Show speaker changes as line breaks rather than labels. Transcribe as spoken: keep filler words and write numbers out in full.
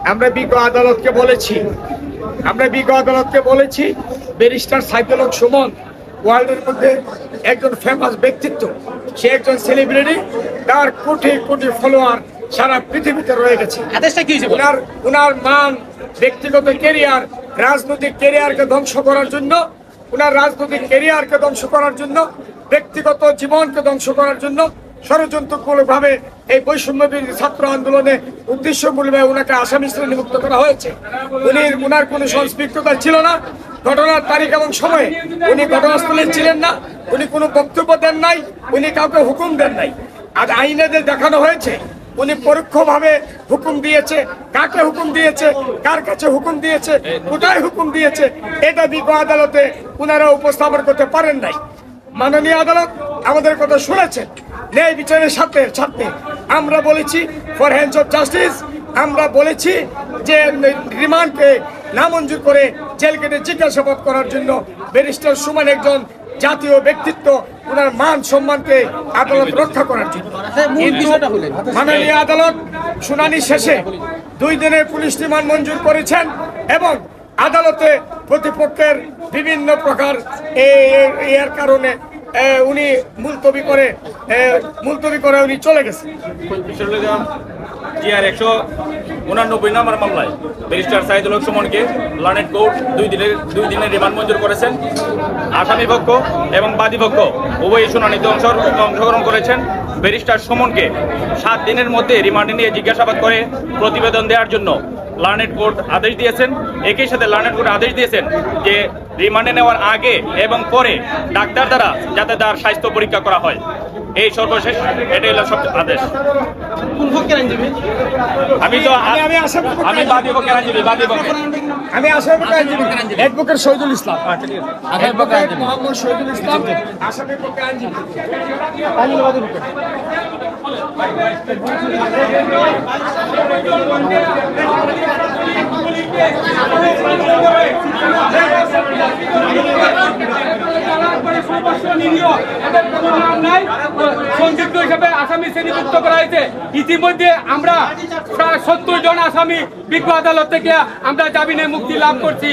আমরা বিজ্ঞ আদালতকে বলেছি আমরা বিজ্ঞ আদালতকে বলেছি ব্যারিস্টার সাইফুল হক সুমন ওয়ার্ল্ডের মধ্যে একজন ফেমাস ব্যক্তিত্ব, সে একজন সেলিব্রিটি, তার কোটি কোটি ফলোয়ার সারা পৃথিবীতে রয়ে গেছে। উনার উনার মান, ব্যক্তিগত কেরিয়ার, রাজনৈতিক কেরিয়ারকে ধ্বংস করার জন্য, উনার রাজনৈতিক কেরিয়ারকে ধ্বংস করার জন্য, ব্যক্তিগত জীবনকে ধ্বংস করার জন্য ষড়যন্ত্রমূলকভাবে এই বৈষম্য বিরোধী ছাত্র আন্দোলনে উদ্দেশ্যমূলকভাবে ওনাকে আসামি শ্রেণীভুক্ত করা হয়েছে। উনি উনার কোনো সংশ্লিষ্টতা ছিল না। ঘটনার তারিখ এবং সময়ে উনি ঘটনাস্থলে ছিলেন না, উনি কোনো বক্তব্য দেন নাই, উনি কাউকে হুকুম দেন নাই। আজ আইনে যে দেখানো হয়েছে উনি পরোক্ষভাবে হুকুম দিয়েছে, কাকে হুকুম দিয়েছে, কার কাছে হুকুম দিয়েছে, কোথায় হুকুম দিয়েছে, এটা বিজ্ঞ আদালতে উনারা উপস্থাপন করতে পারেন নাই। মাননীয় আদালত আমাদের কথা শুনেছেন। ন্যায় বিচারের সাথে সাথে আমরা বলেছি ফর হ্যান্ডস অফ জাস্টিস, আমরা বলেছি যে রিমান্ডকে নামঞ্জুর করে জেল কেটে জিজ্ঞাসাবাদ করার জন্য ব্যারিস্টার সুমন একজন জাতীয় ব্যক্তিত্ব, ওনার মান সম্মানকে আদালত রক্ষা করার জন্য। কিন্তু মাননীয় আদালত শুনানি শেষে দুই দিনের পুলিশ রিমান্ড মঞ্জুর করেছেন এবং আদালতে প্রতিপক্ষের বিভিন্ন প্রকার এর কারণে উনি মুলতবি করে মুলতবি করে উনি চলে গেছেন।
জিআর একশো উনানব্বই নম্বর মামলায় ব্যারিস্টার সাইদুল হক সুমনকে লার্নেড কোর্ট দুই দিনের দুই দিনের রিমান্ড মঞ্জুর করেছেন। আসামি পক্ষ এবং বাদী পক্ষ উভয়ই শুনানিতে অংশগ্রহণ করেছেন। ব্যারিস্টার সুমনকে সাত দিনের মধ্যে রিমান্ডে নিয়ে জিজ্ঞাসাবাদ করে প্রতিবেদন দেওয়ার জন্য লার্নেড কোর্ট আদেশ দিয়েছেন। একই সাথে লার্নেড কোর্ট আদেশ দিয়েছেন যে রিমান্ডে নেওয়ার আগে এবং পরে ডাক্তার দ্বারা যাতে তার স্বাস্থ্য পরীক্ষা করা হয়। এই সর্বশেষ এটাই হলো সব আদেশ। আমি তো আমি বাদী পক্ষের আইনজীবী বাদী পক্ষে
আমি আসামি পক্ষের আইনজীবী অ্যাডভোকেট শহীদুল ইসলাম অ্যাডভোকেট মোহাম্মদ শহীদুল ইসলাম আসামি পক্ষের আইনজীবী বাদী পক্ষে।
সংযুক্ত হিসেবে আসামি শ্রেণীভুক্ত করা হয়েছে। ইতিমধ্যে আমরা প্রায় সত্তর জন আসামি বিজ্ঞ আদালত থেকে আমরা জামিনে মুক্তি লাভ করছি।